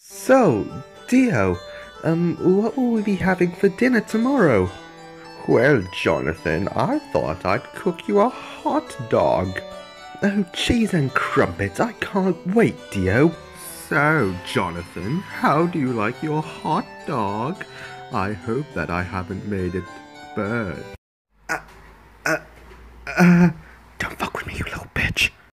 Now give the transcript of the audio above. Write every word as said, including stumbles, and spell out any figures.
So, Dio, um, what will we be having for dinner tomorrow? Well, Jonathan, I thought I'd cook you a hot dog. Oh, cheese and crumpets, I can't wait, Dio. So, Jonathan, how do you like your hot dog? I hope that I haven't made it burn. Uh, uh, uh, don't fuck with me, you little bitch.